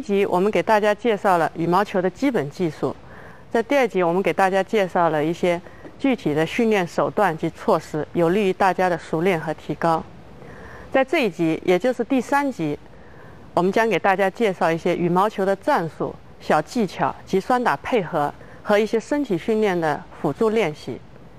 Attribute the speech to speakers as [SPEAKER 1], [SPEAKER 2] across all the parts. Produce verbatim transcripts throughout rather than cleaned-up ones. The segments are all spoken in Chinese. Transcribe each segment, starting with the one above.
[SPEAKER 1] 集我们给大家介绍了羽毛球的基本技术，在第二集我们给大家介绍了一些具体的训练手段及措施，有利于大家的熟练和提高。在这一集，也就是第三集，我们将给大家介绍一些羽毛球的战术、小技巧及双打配合和一些身体训练的辅助练习。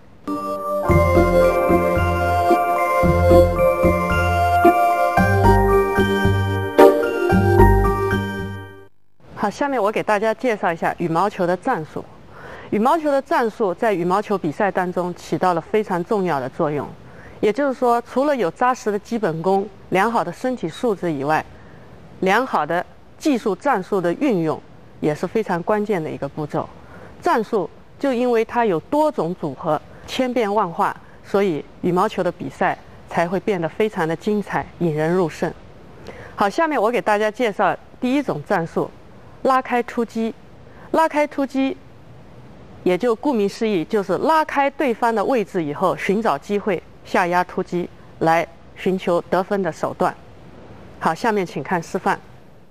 [SPEAKER 1] 好，下面我给大家介绍一下羽毛球的战术。羽毛球的战术在羽毛球比赛当中起到了非常重要的作用。也就是说，除了有扎实的基本功、良好的身体素质以外，良好的技术战术的运用也是非常关键的一个步骤。战术就因为它有多种组合、千变万化，所以羽毛球的比赛才会变得非常的精彩、引人入胜。好，下面我给大家介绍第一种战术。拉开突击，拉开突击，也就顾名思义，就是拉开对方的位置以后，寻找机会下压突击，来寻求得分的手段。好，下面请看示范。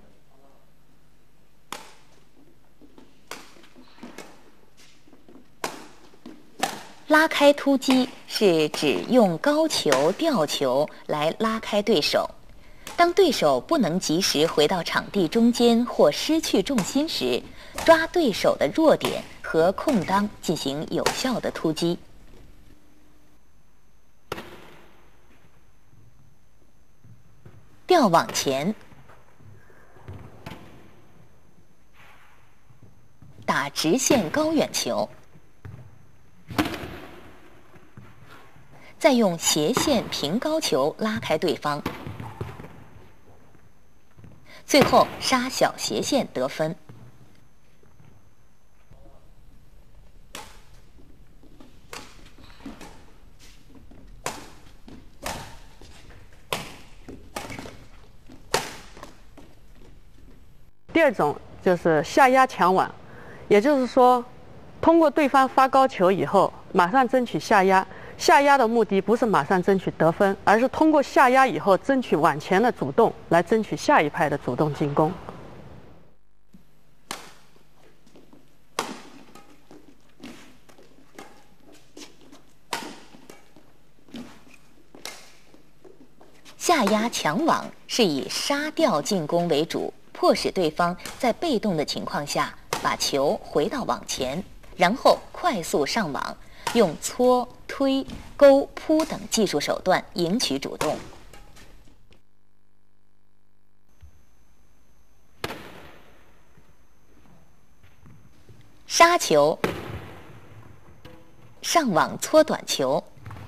[SPEAKER 2] 拉开突击是指用高球、吊球来拉开对手。当对手不能及时回到场地中间或失去重心时，抓对手的弱点和空当进行有效的突击。吊往前，打直线高远球，再用斜线平高球拉开对方。最后杀小斜线得分。
[SPEAKER 1] 第二种就是下压抢网，也就是说，通过对方发高球以后，马上争取下压。下压的目的不是马上争取得分，而是通过下压以后争取往前的主动，来争取下一拍的主动进攻。
[SPEAKER 2] 下压抢网是以杀吊进攻为主，迫使对方在被动的情况下把球回到网前，然后快速上网，用搓、推、勾、扑等技术手段赢取主动。杀球，上网搓短球，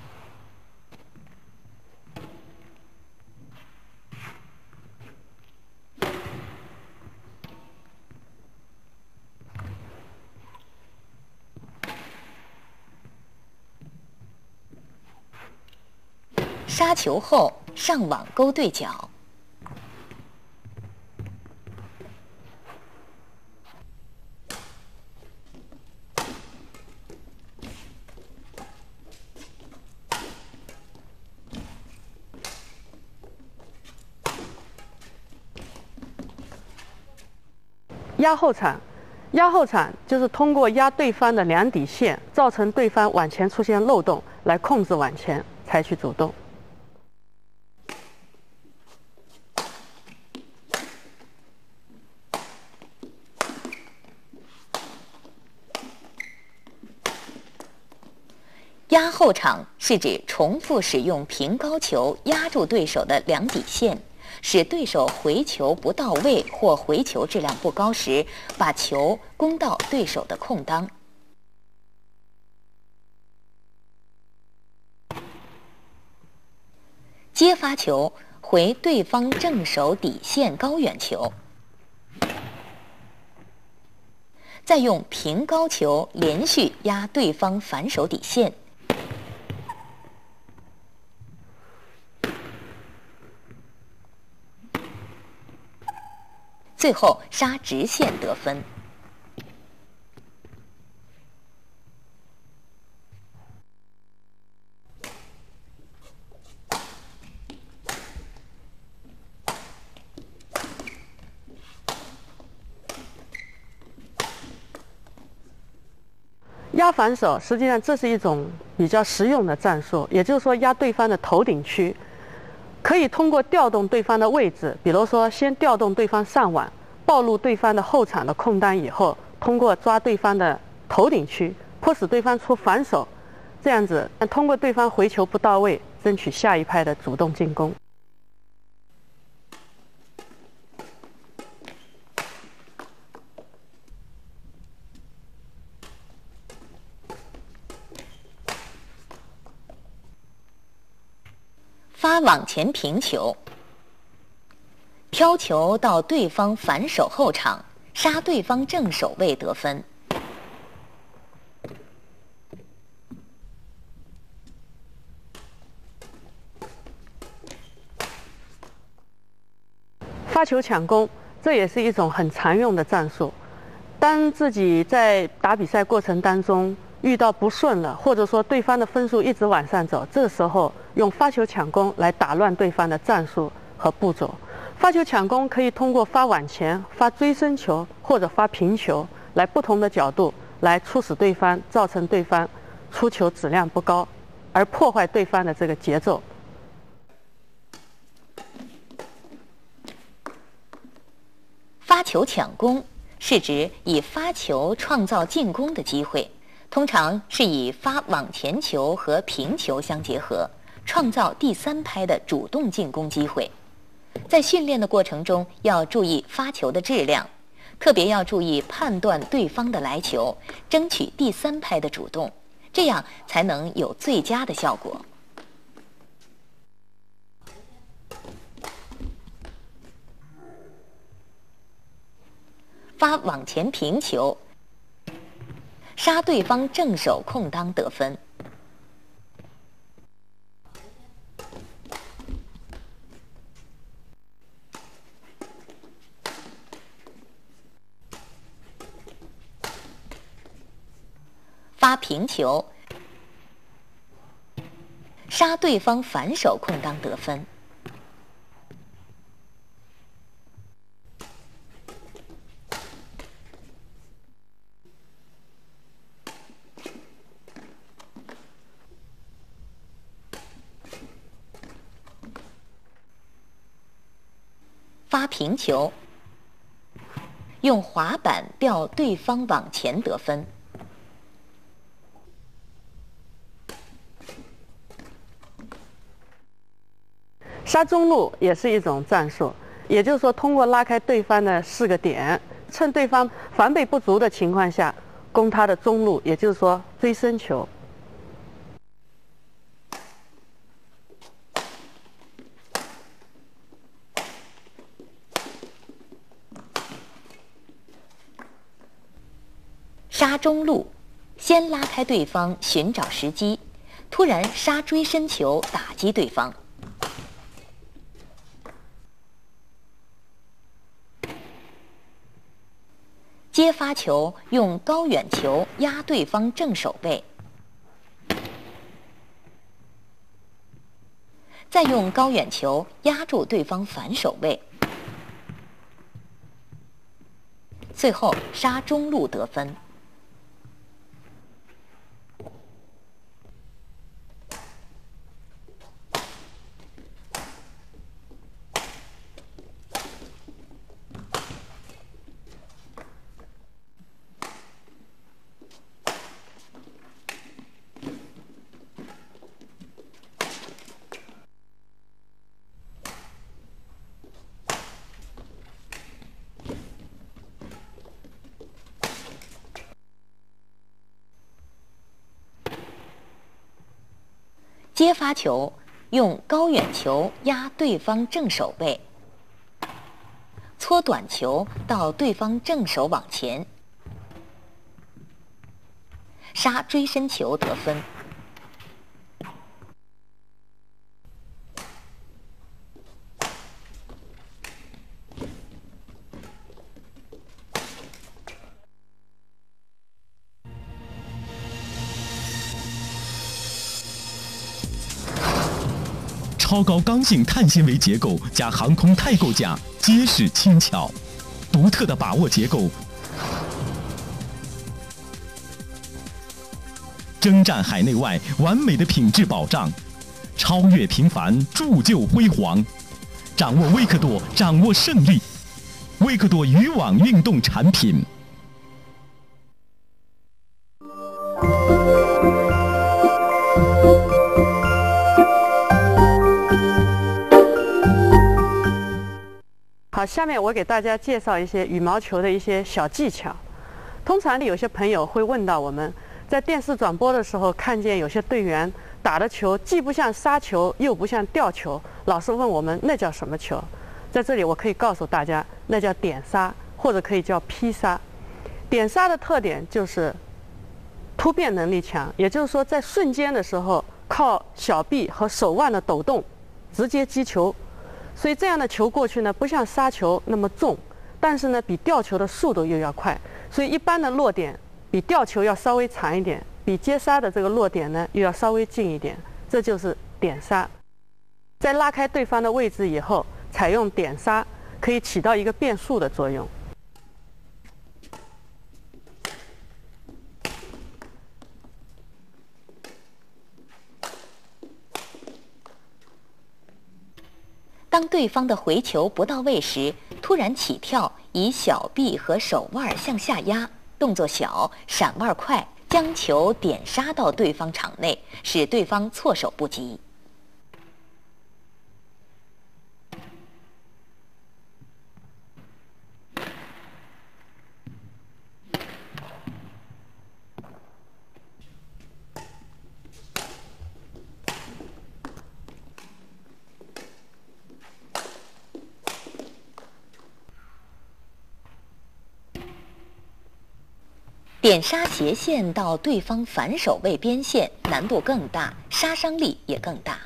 [SPEAKER 2] 杀球后上网勾对角，
[SPEAKER 1] 压后场，压后场就是通过压对方的两底线，造成对方往前出现漏洞，来控制往前，采取主动。
[SPEAKER 2] 压后场是指重复使用平高球压住对手的两底线，使对手回球不到位或回球质量不高时，把球攻到对手的空当。接发球回对方正手底线高远球，再用平高球连续压对方反手底线。最后杀直线得分。
[SPEAKER 1] 压反手，实际上这是一种比较实用的战术，也就是说压对方的头顶区，可以通过调动对方的位置，比如说先调动对方上腕，暴露对方的后场的空当以后，通过抓对方的头顶区，迫使对方出反手，这样子通过对方回球不到位，争取下一拍的主动进攻。
[SPEAKER 2] 发往前平球，飘球到对方反手后场，杀对方正手位得分。
[SPEAKER 1] 发球抢攻，这也是一种很常用的战术。当自己在打比赛过程当中遇到不顺了，或者说对方的分数一直往上走，这时候用发球抢攻来打乱对方的战术和步骤。发球抢攻可以通过发往前、发追身球或者发平球来不同的角度来促使对方，造成对方出球质量不高，而破坏对方的这个节奏。
[SPEAKER 2] 发球抢攻是指以发球创造进攻的机会，通常是以发往前球和平球相结合，创造第三拍的主动进攻机会。在训练的过程中，要注意发球的质量，特别要注意判断对方的来球，争取第三拍的主动，这样才能有最佳的效果。发往前平球，杀对方正手空当得分。发平球，杀对方反手空当得分。发平球，用滑板吊对方往前得分。
[SPEAKER 1] 杀中路也是一种战术，也就是说，通过拉开对方的四个点，趁对方防备不足的情况下，攻他的中路，也就是说追身球。
[SPEAKER 2] 杀中路，先拉开对方，寻找时机，突然杀追身球打击对方。接发球，用高远球压对方正手背，再用高远球压住对方反手位，最后杀中路得分。接发球，用高远球压对方正手背，搓短球到对方正手往前，杀追身球得分。
[SPEAKER 3] 超高刚性碳纤维结构加航空钛构架，结实轻巧，独特的把握结构， 征战海内外，完美的品质保障，超越平凡，铸就辉煌。掌握微克多，掌握胜利。微克多渔网运动产品。
[SPEAKER 1] 好，下面我给大家介绍一些羽毛球的一些小技巧。通常有些朋友会问到我们，在电视转播的时候，看见有些队员打的球既不像杀球，又不像吊球，老是问我们那叫什么球？在这里我可以告诉大家，那叫点杀，或者可以叫劈杀。点杀的特点就是突变能力强，也就是说在瞬间的时候，靠小臂和手腕的抖动直接击球。所以这样的球过去呢，不像杀球那么重，但是呢，比吊球的速度又要快。所以一般的落点比吊球要稍微长一点，比接杀的这个落点呢又要稍微近一点，这就是点杀。在拉开对方的位置以后，采用点杀可以起到一个变速的作用。
[SPEAKER 2] 当对方的回球不到位时，突然起跳，以小臂和手腕向下压，动作小，闪腕快，将球点杀到对方场内，使对方措手不及。点杀斜线到对方反手位边线难度更大，杀伤力也更大。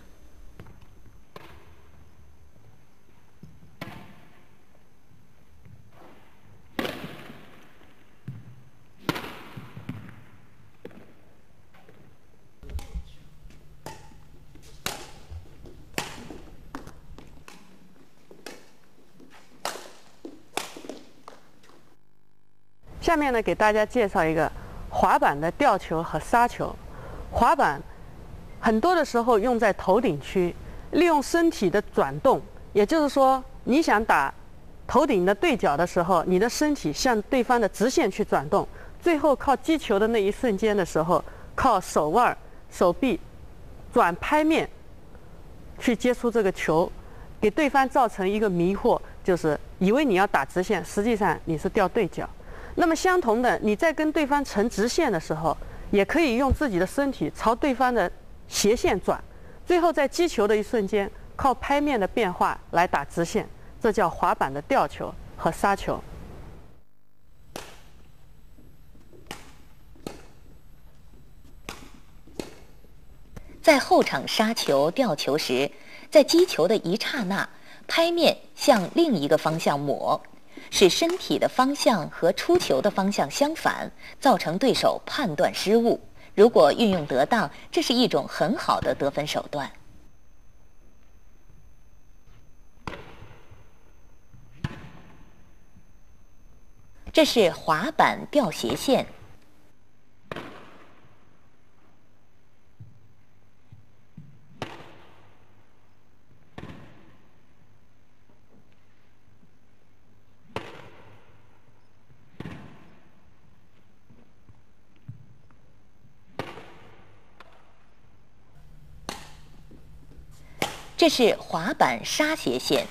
[SPEAKER 1] 下面呢，给大家介绍一个滑板的吊球和杀球。滑板很多的时候用在头顶区，利用身体的转动，也就是说，你想打头顶的对角的时候，你的身体向对方的直线去转动，最后靠击球的那一瞬间的时候，靠手腕、手臂转拍面去接触这个球，给对方造成一个迷惑，就是以为你要打直线，实际上你是吊对角。那么相同的，你在跟对方成直线的时候，也可以用自己的身体朝对方的斜线转，最后在击球的一瞬间，靠拍面的变化来打直线，这叫滑板的吊球和杀球。
[SPEAKER 2] 在后场杀球、吊球时，在击球的一刹那，拍面向另一个方向抹，使身体的方向和出球的方向相反，造成对手判断失误。如果运用得当，这是一种很好的得分手段。这是滑板吊斜线。这是滑板杀斜线。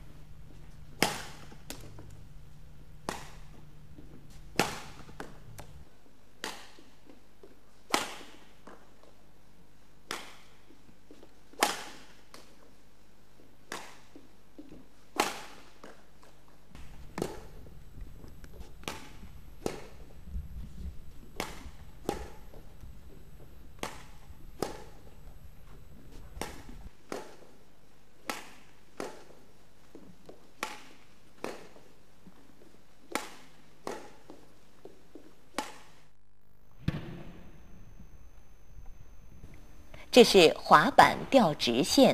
[SPEAKER 2] 这是滑板吊直线。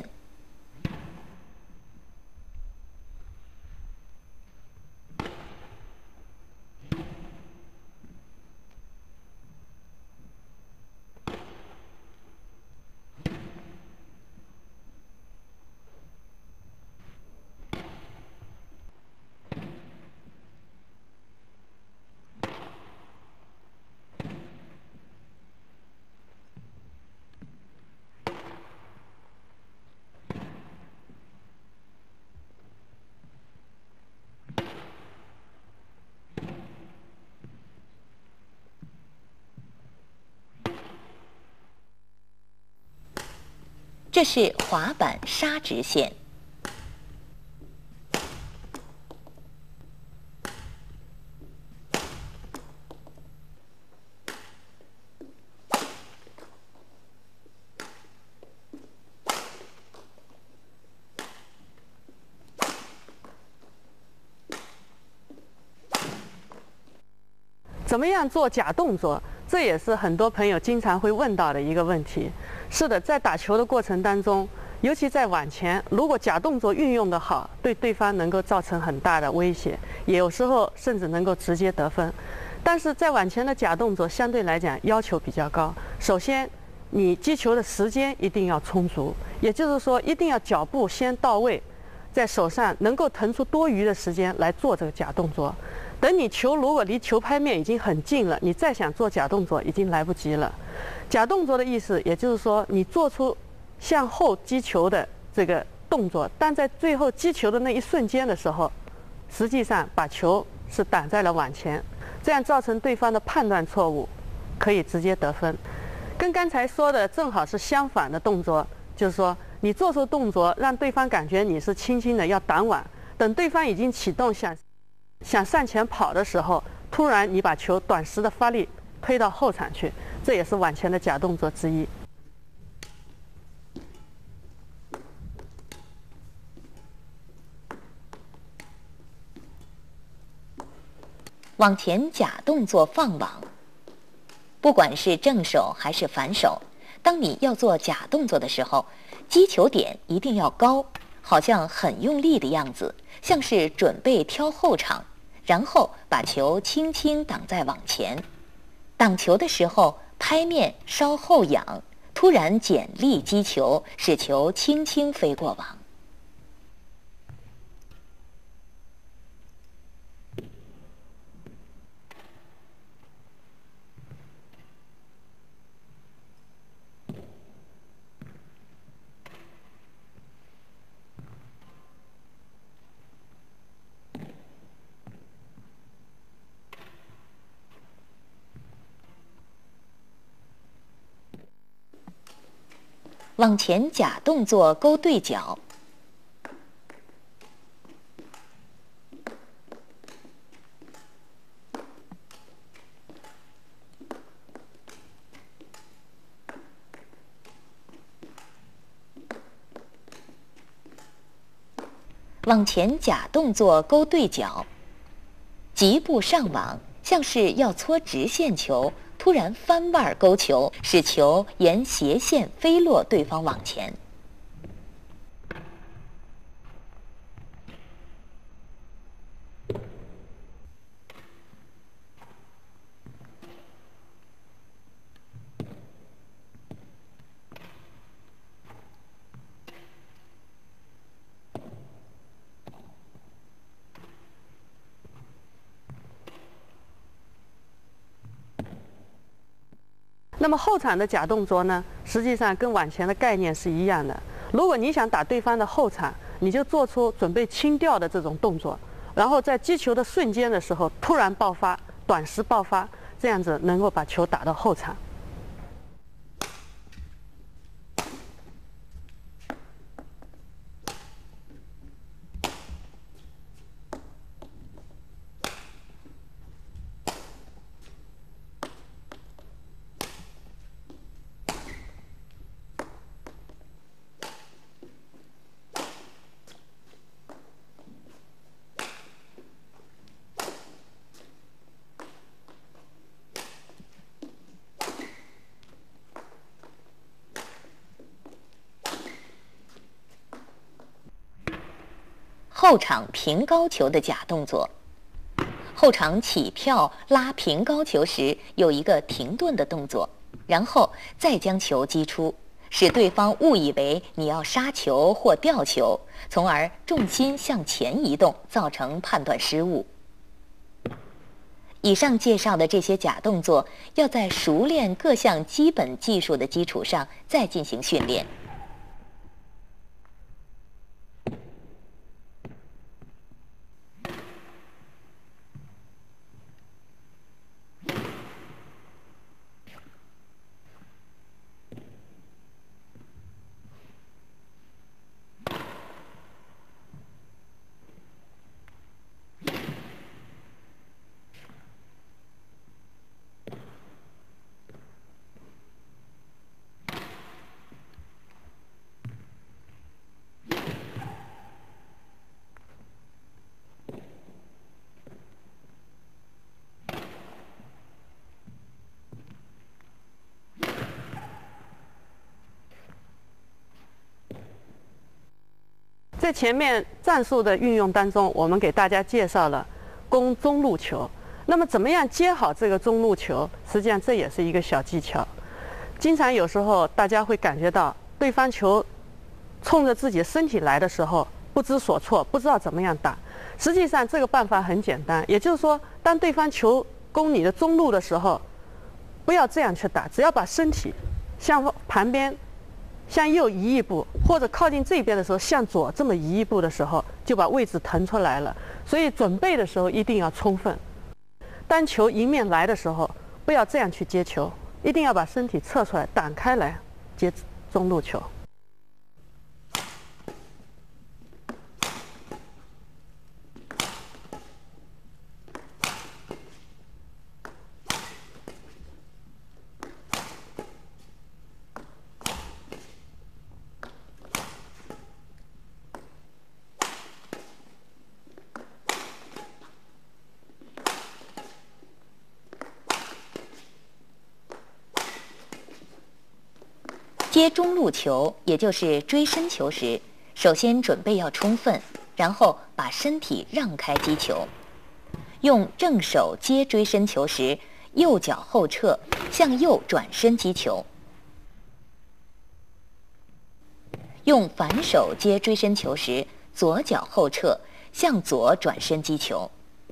[SPEAKER 2] 这是滑板刹直线。
[SPEAKER 1] 怎么样做假动作？这也是很多朋友经常会问到的一个问题。是的，在打球的过程当中，尤其在碗前，如果假动作运用得好，对对方能够造成很大的威胁，也有时候甚至能够直接得分。但是在碗前的假动作相对来讲要求比较高。首先，你击球的时间一定要充足，也就是说，一定要脚步先到位，在手上能够腾出多余的时间来做这个假动作。等你球如果离球拍面已经很近了，你再想做假动作已经来不及了。假动作的意思，也就是说你做出向后击球的这个动作，但在最后击球的那一瞬间的时候，实际上把球是挡在了碗前，这样造成对方的判断错误，可以直接得分。跟刚才说的正好是相反的动作，就是说你做出动作让对方感觉你是轻轻的要挡碗，等对方已经启动想想上前跑的时候，突然你把球短时的发力推到后场去，这也是碗前的假动作之一。
[SPEAKER 2] 往前假动作放网，不管是正手还是反手，当你要做假动作的时候，击球点一定要高，好像很用力的样子，像是准备挑后场，然后把球轻轻挡在网前。挡球的时候，拍面稍后仰，突然减力击球，使球轻轻飞过网。往前假动作勾对角，往前假动作勾对角，急步上网，像是要搓直线球，突然翻腕勾球，使球沿斜线飞落对方网前。
[SPEAKER 1] 那么后场的假动作呢，实际上跟碗前的概念是一样的。如果你想打对方的后场，你就做出准备轻吊的这种动作，然后在击球的瞬间的时候突然爆发，短时爆发，这样子能够把球打到后场。
[SPEAKER 2] 后场平高球的假动作，后场起跳拉平高球时有一个停顿的动作，然后再将球击出，使对方误以为你要杀球或吊球，从而重心向前移动，造成判断失误。以上介绍的这些假动作，要在熟练各项基本技术的基础上再进行训练。
[SPEAKER 1] 在前面战术的运用当中，我们给大家介绍了攻中路球。那么怎么样接好这个中路球？实际上这也是一个小技巧。经常有时候大家会感觉到对方球冲着自己的身体来的时候不知所措，不知道怎么样打。实际上这个办法很简单，也就是说，当对方球攻你的中路的时候，不要这样去打，只要把身体向旁边、向右移一步，或者靠近这边的时候向左这么移一步的时候，就把位置腾出来了。所以准备的时候一定要充分。当球迎面来的时候，不要这样去接球，一定要把身体侧出来，挡开来接中路球。
[SPEAKER 2] 接中路球，也就是追身球时，首先准备要充分，然后把身体让开击球。用正手接追身球时，右脚后撤，向右转身击球；用反手接追身球时，左脚后撤，向左转身击球。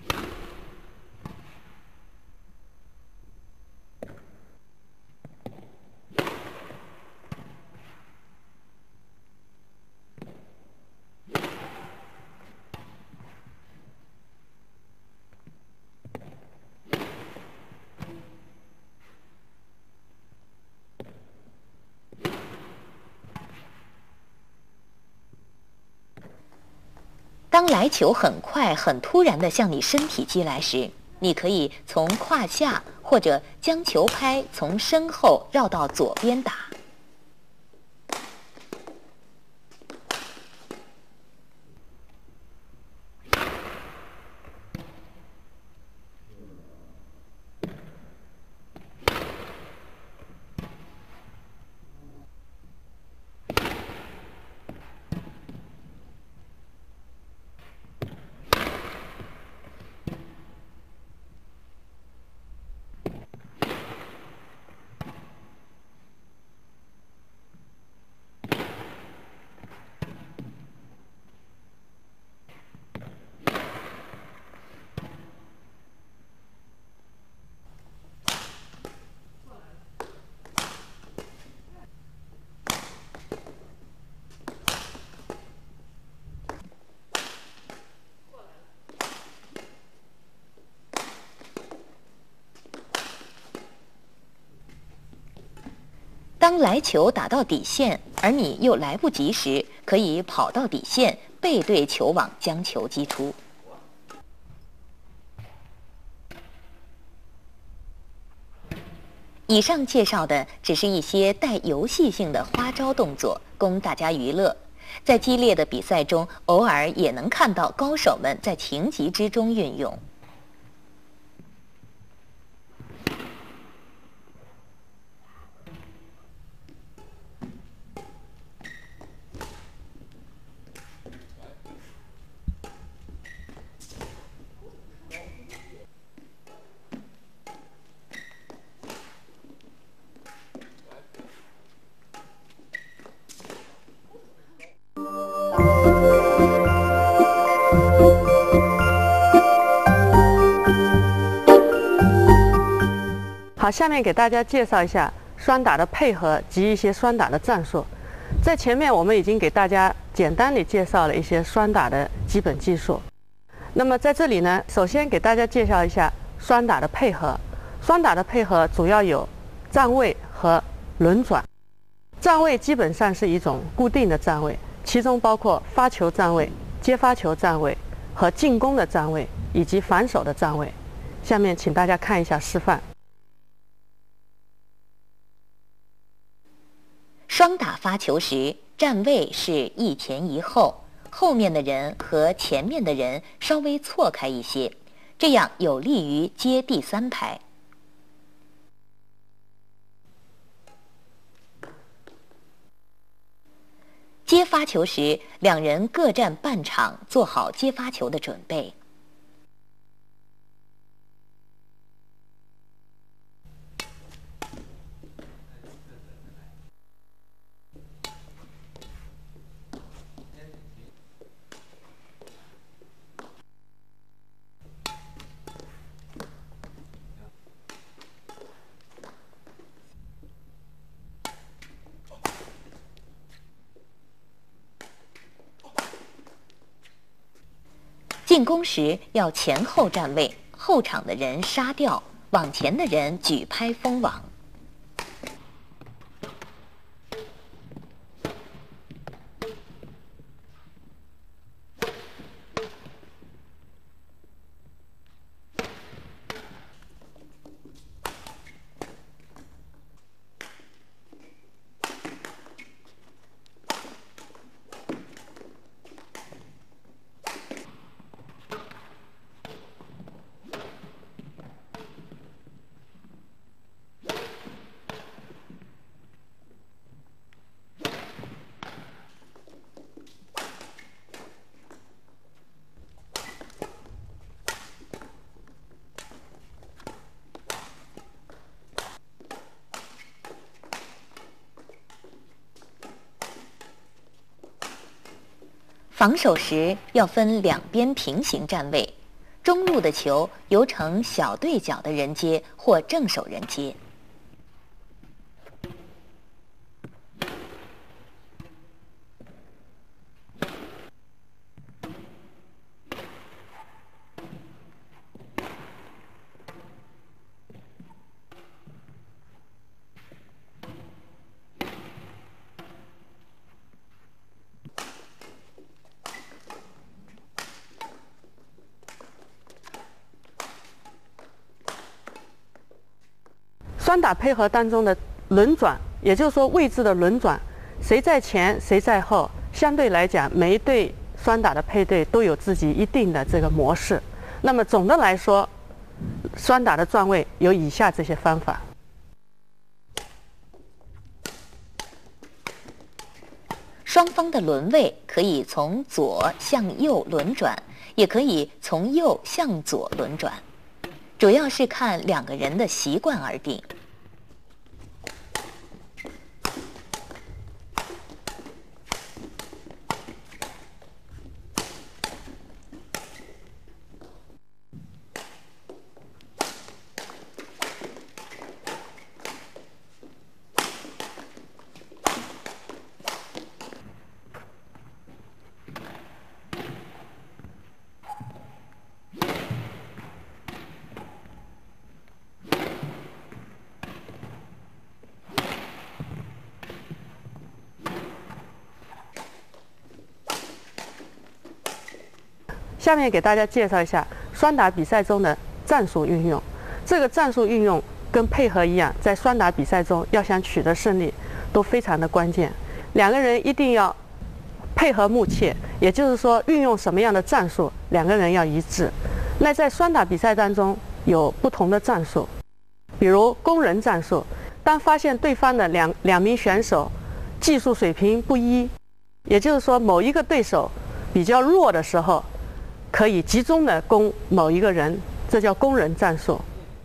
[SPEAKER 2] 当来球很快、很突然地向你身体击来时，你可以从胯下或者将球拍从身后绕到左边打。当来球打到底线，而你又来不及时，可以跑到底线，背对球网将球击出。以上介绍的只是一些带游戏性的花招动作，供大家娱乐。在激烈的比赛中，偶尔也能看到高手们在情急之中运用。
[SPEAKER 1] 好，下面给大家介绍一下双打的配合及一些双打的战术。在前面我们已经给大家简单地介绍了一些双打的基本技术。那么在这里呢，首先给大家介绍一下双打的配合。双打的配合主要有站位和轮转。站位基本上是一种固定的站位，其中包括发球站位、接发球站位和进攻的站位以及反手的站位。下面请大家看一下示范。
[SPEAKER 2] 双打发球时，站位是一前一后，后面的人和前面的人稍微错开一些，这样有利于接第三拍。接接发球时，两人各站半场，做好接发球的准备。进攻时要前后站位，后场的人杀掉，往前的人举拍封网。防守时要分两边平行站位，中路的球由呈小对角的人接或正手人接。
[SPEAKER 1] 双打配合当中的轮转，也就是说位置的轮转，谁在前谁在后，相对来讲每一对双打的配对都有自己一定的这个模式。那么总的来说，双打的转位有以下这些方法。
[SPEAKER 2] 双方的轮位可以从左向右轮转，也可以从右向左轮转，主要是看两个人的习惯而定。
[SPEAKER 1] 下面给大家介绍一下双打比赛中的战术运用。这个战术运用跟配合一样，在双打比赛中要想取得胜利，都非常的关键。两个人一定要配合默契，也就是说，运用什么样的战术，两个人要一致。那在双打比赛当中有不同的战术，比如攻人战术。当发现对方的两两名选手技术水平不一，也就是说某一个对手比较弱的时候，可以集中的攻某一个人，这叫攻人战术。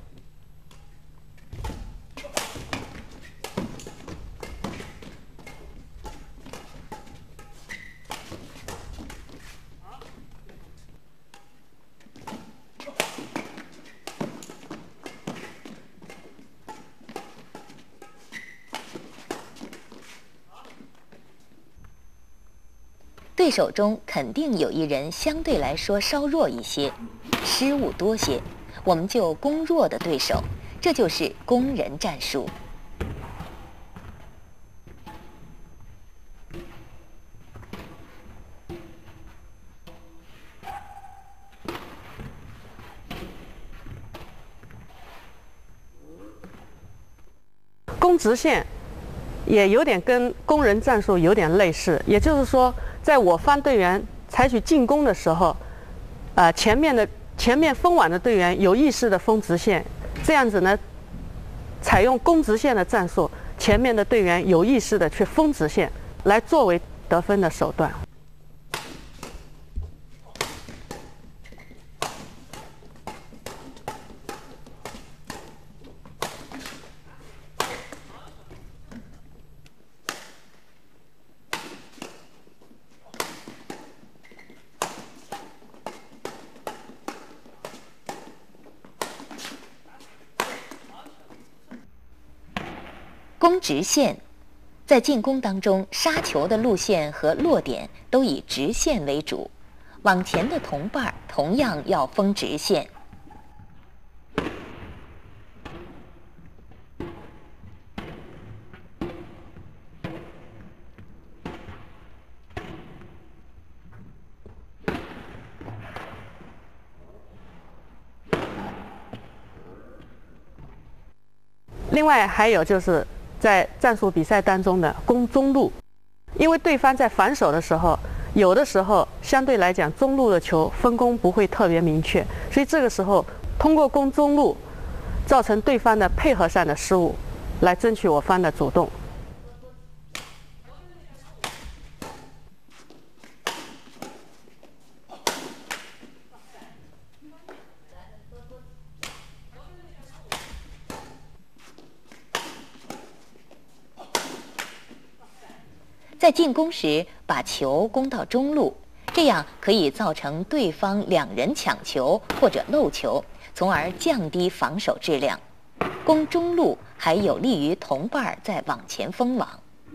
[SPEAKER 2] 对手中肯定有一人相对来说稍弱一些，失误多些，我们就攻弱的对手，这就是攻人战术。
[SPEAKER 1] 攻直线也有点跟攻人战术有点类似，也就是说，在我方队员采取进攻的时候，呃，前面的前面封网的队员有意识的封直线，这样子呢，采用攻直线的战术，前面的队员有意识的去封直线，来作为得分的手段。
[SPEAKER 2] 攻直线，在进攻当中，杀球的路线和落点都以直线为主，往前的同伴同样要封直线。
[SPEAKER 1] 另外还有就是在战术比赛当中的攻中路，因为对方在反手的时候，有的时候相对来讲中路的球分工不会特别明确，所以这个时候通过攻中路，造成对方的配合上的失误，来争取我方的主动。
[SPEAKER 2] 在进攻时把球攻到中路，这样可以造成对方两人抢球或者漏球，从而降低防守质量。攻中路还有利于同伴再往前封网。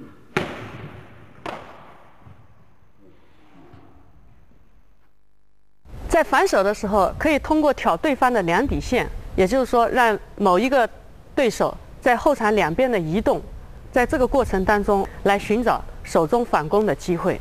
[SPEAKER 1] 在反手的时候，可以通过挑对方的两底线，也就是说，让某一个对手在后场两边的移动，在这个过程当中来寻找手中反攻的机会。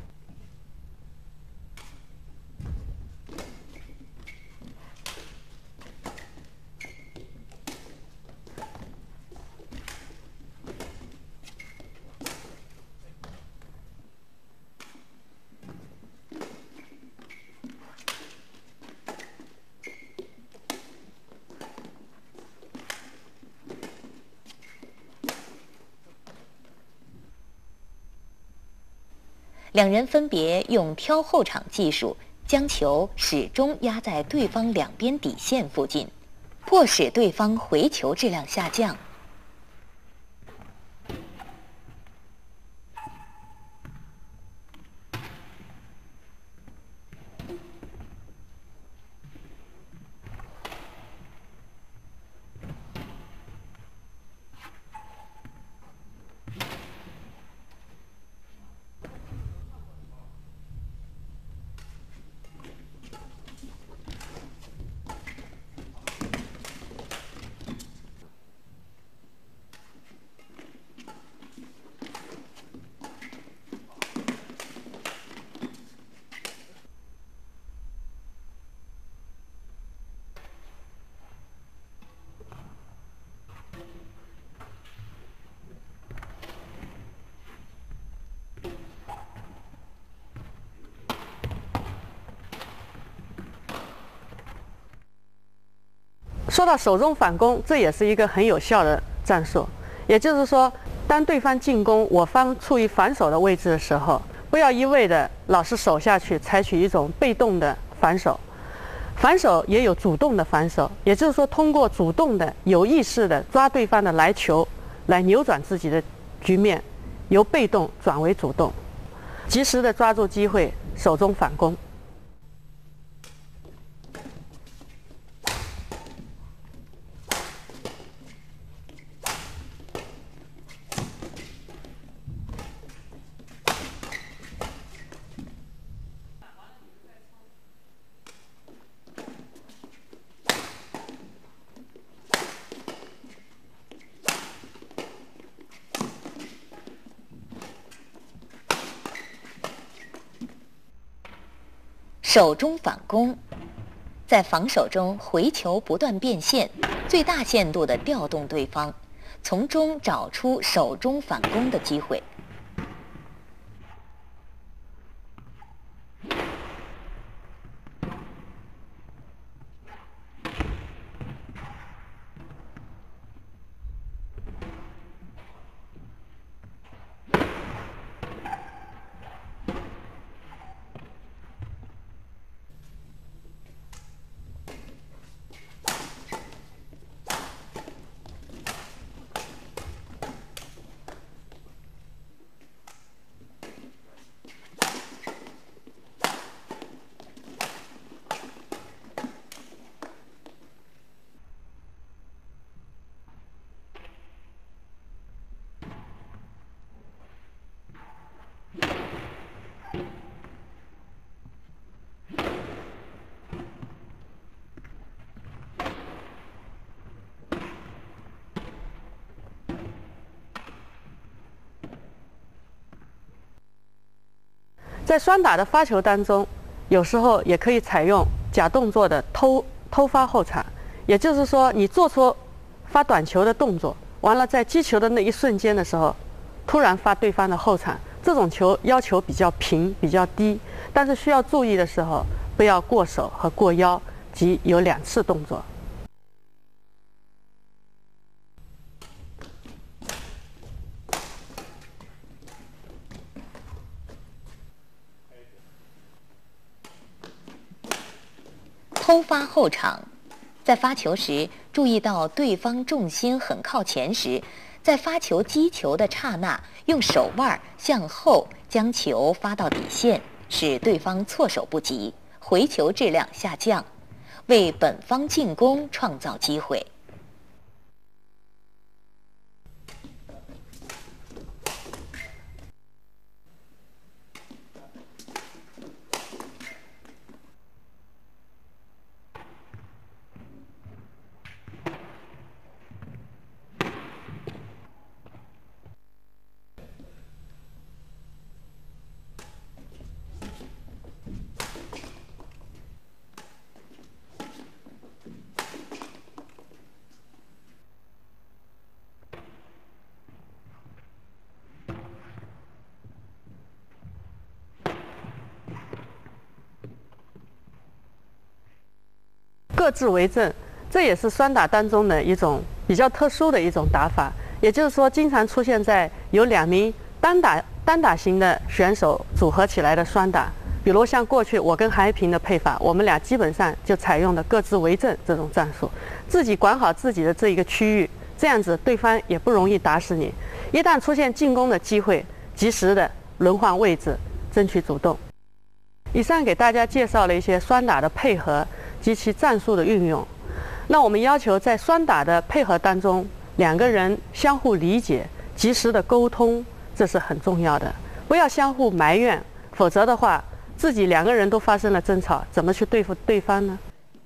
[SPEAKER 2] 两人分别用挑后场技术，将球始终压在对方两边底线附近，迫使对方回球质量下降。
[SPEAKER 1] 说到手中反攻，这也是一个很有效的战术。也就是说，当对方进攻，我方处于反手的位置的时候，不要一味的老是守下去，采取一种被动的反手。反手也有主动的反手，也就是说，通过主动的、有意识的抓对方的来球，来扭转自己的局面，由被动转为主动，及时的抓住机会，手中反攻。
[SPEAKER 2] 手中反攻，在防守中回球不断变现，最大限度地调动对方，从中找出手中反攻的机会。
[SPEAKER 1] 在双打的发球当中，有时候也可以采用假动作的偷偷发后铲，也就是说，你做出发短球的动作，完了在击球的那一瞬间的时候，突然发对方的后铲，这种球要求比较平、比较低，但是需要注意的时候，不要过手和过腰，即有两次动作。
[SPEAKER 2] 偷发后场，在发球时注意到对方重心很靠前时，在发球击球的刹那，用手腕向后将球发到底线，使对方措手不及，回球质量下降，为本方进攻创造机会。
[SPEAKER 1] 各自为政，这也是双打当中的一种比较特殊的一种打法。也就是说，经常出现在有两名单打单打型的选手组合起来的双打。比如像过去我跟韩一平的配法，我们俩基本上就采用的各自为政这种战术，自己管好自己的这一个区域，这样子对方也不容易打死你。一旦出现进攻的机会，及时的轮换位置，争取主动。以上给大家介绍了一些双打的配合及其战术的运用。那我们要求在双打的配合当中，两个人相互理解，及时的沟通，这是很重要的。不要相互埋怨，否则的话，自己两个人都发生了争吵，怎么去对付对方呢？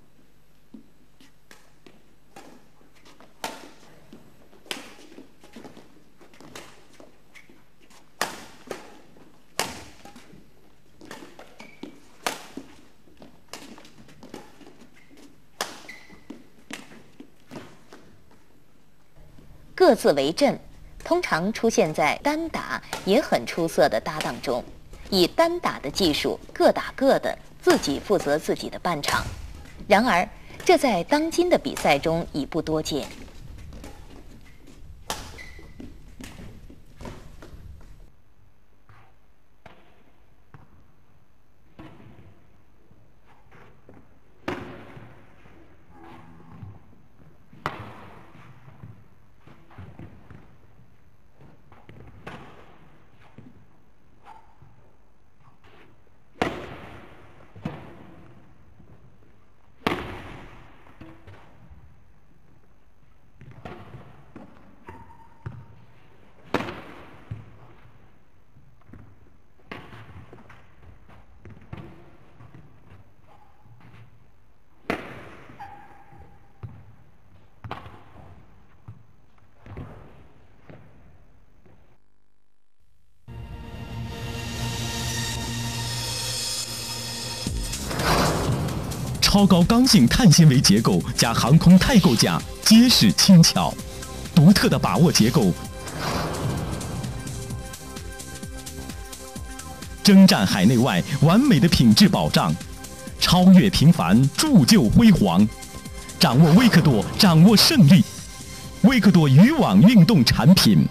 [SPEAKER 2] 各自为阵，通常出现在单打也很出色的搭档中，以单打的技术各打各的，自己负责自己的半场。然而，这在当今的比赛中已不多见。
[SPEAKER 3] 超高刚性碳纤维结构加航空钛构架，结实轻巧，独特的把握结构，征战海内外，完美的品质保障，超越平凡，铸就辉煌。掌握微克多，掌握胜利。微克多渔网运动产品。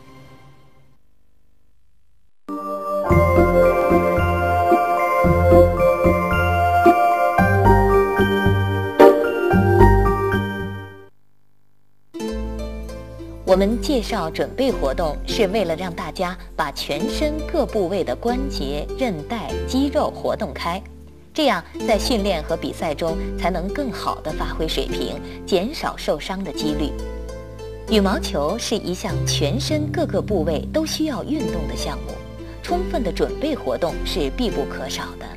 [SPEAKER 2] 我们介绍准备活动，是为了让大家把全身各部位的关节、韧带、肌肉活动开，这样在训练和比赛中才能更好地发挥水平，减少受伤的几率。羽毛球是一项全身各个部位都需要运动的项目， 充分的准备活动是必不可少的。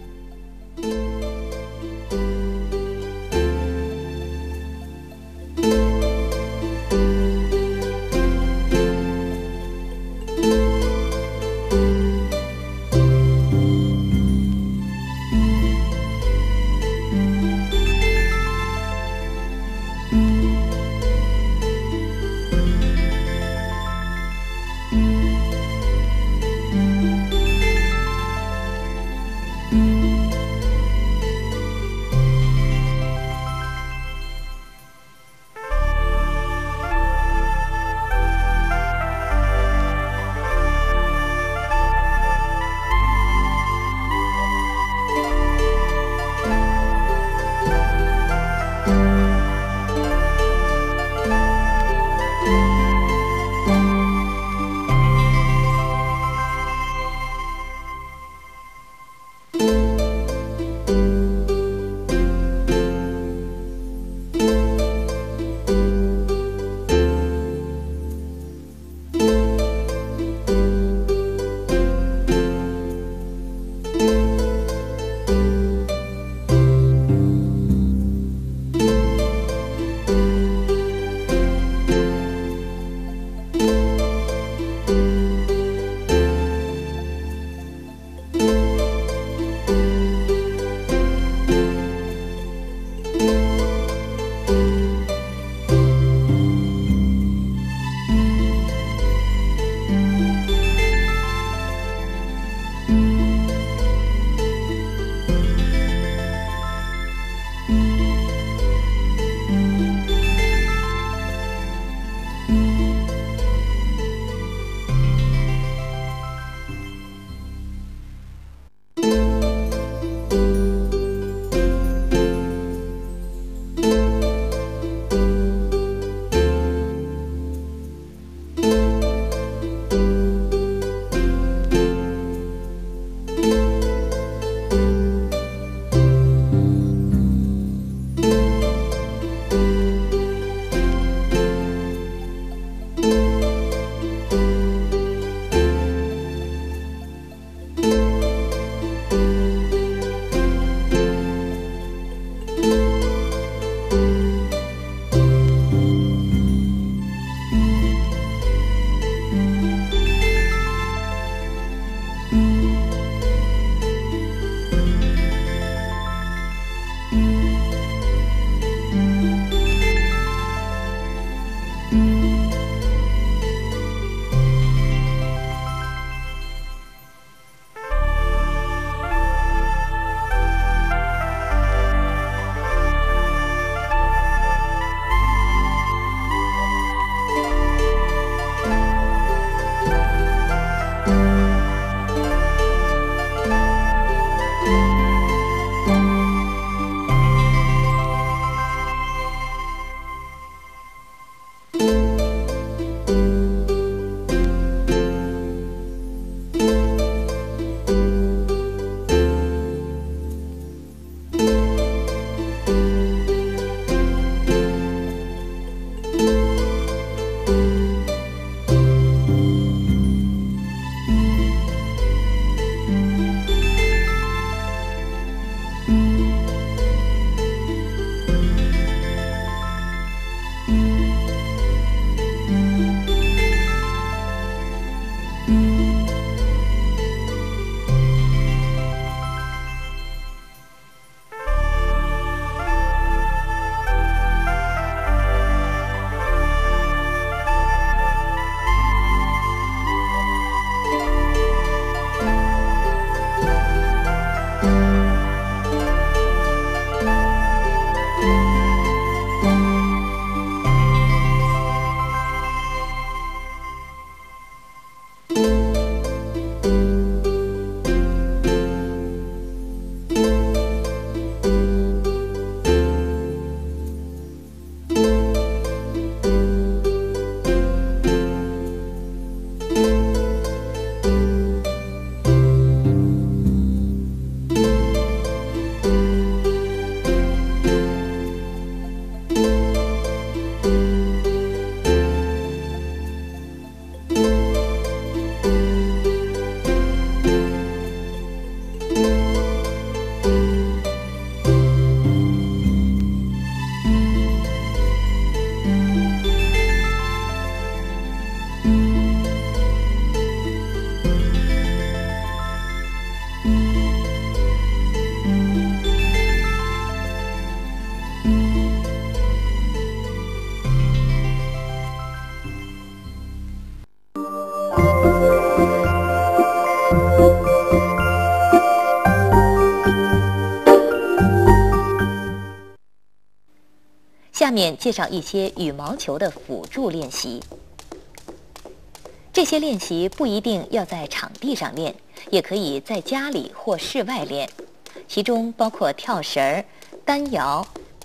[SPEAKER 2] 面介绍一些羽毛球的辅助练习。这些练习不一定要在场地上练，也可以在家里或室外练，其中包括跳绳儿、单摇、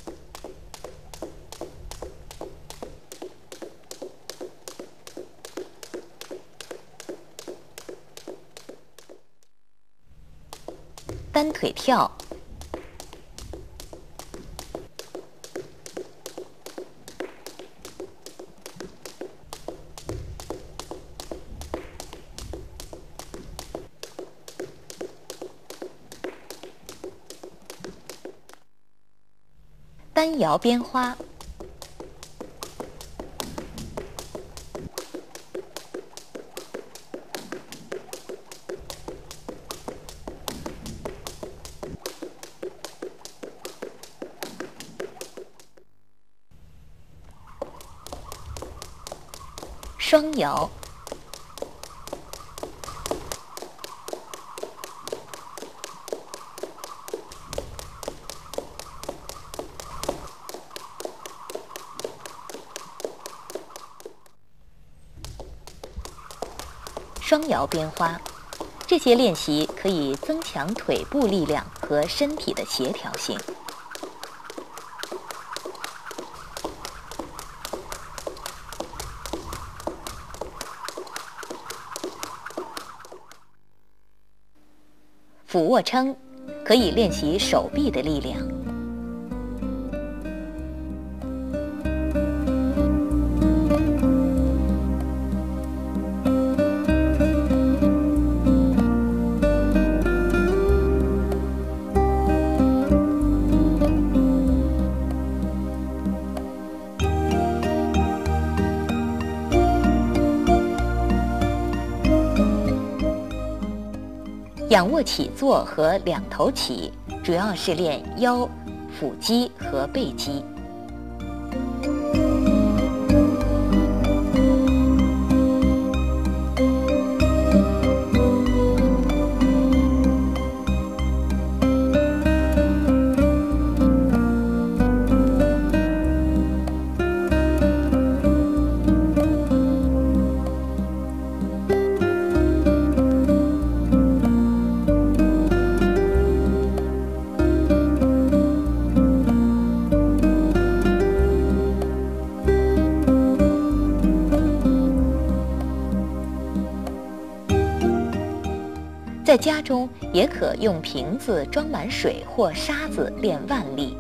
[SPEAKER 2] 单腿跳、单摇编花、双摇、双摇编花，这些练习可以增强腿部力量和身体的协调性。俯卧撑可以练习手臂的力量。仰卧起坐和两头起主要是练腰、腹肌和背肌。在家中也可用瓶子装满水或沙子练腕力。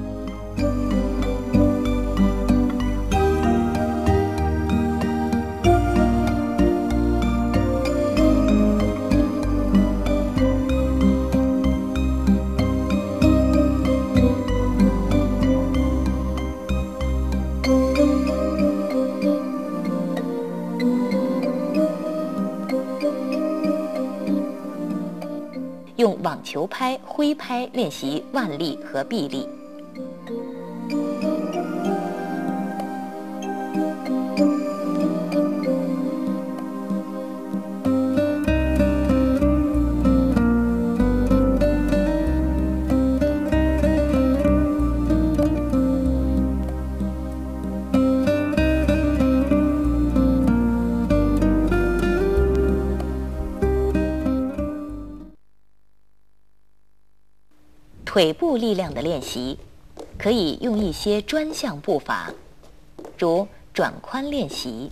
[SPEAKER 2] 用网球拍、挥拍练习腕力和臂力。腿部力量的练习，可以用一些专项步伐，如转髋练习、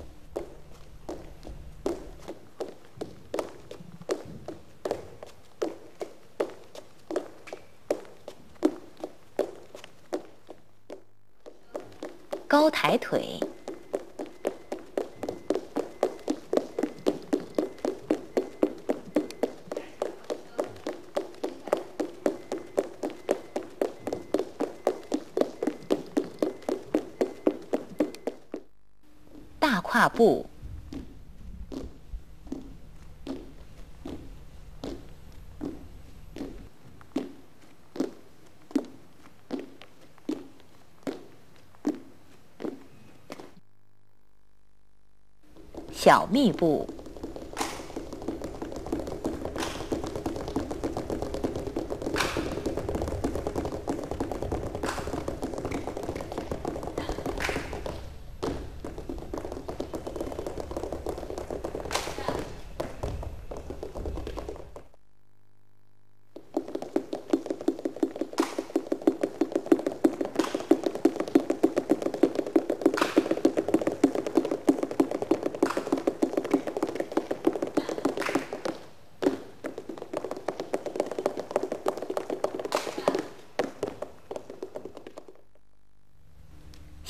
[SPEAKER 2] 高抬腿、大跨步、小密步、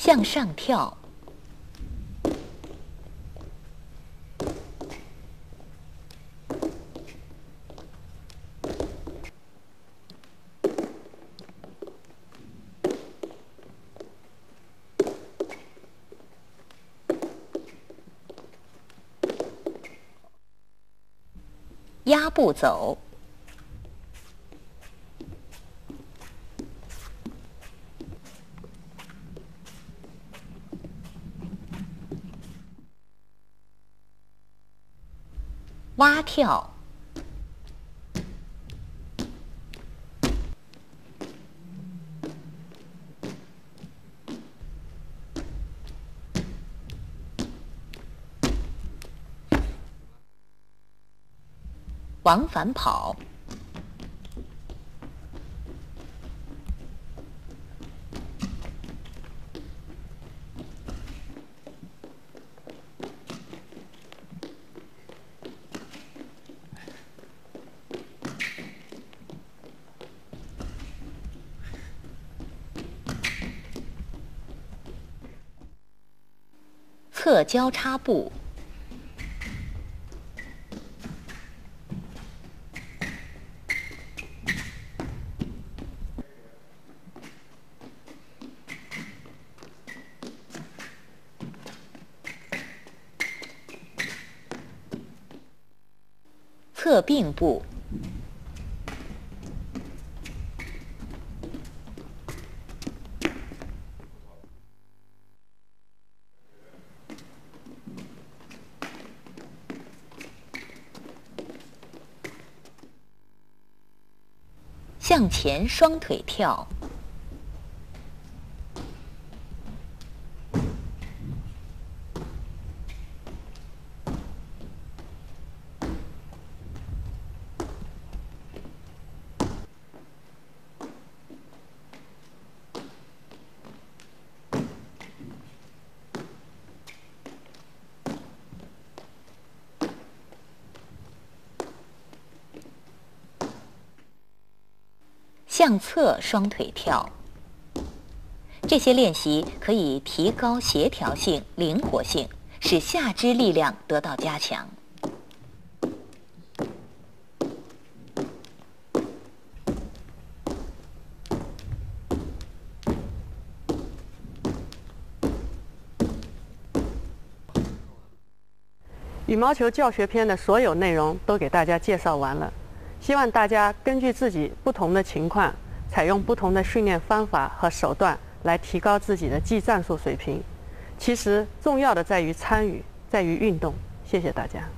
[SPEAKER 2] 向上跳，压步走，蛙跳，往返跑，侧交叉步，侧并步，向前双腿跳，向侧双腿跳。这些练习可以提高协调性、灵活性，使下肢力量得到加强。
[SPEAKER 1] 羽毛球教学篇的所有内容都给大家介绍完了。希望大家根据自己不同的情况，采用不同的训练方法和手段来提高自己的技战术水平。其实重要的在于参与，在于运动。谢谢大家。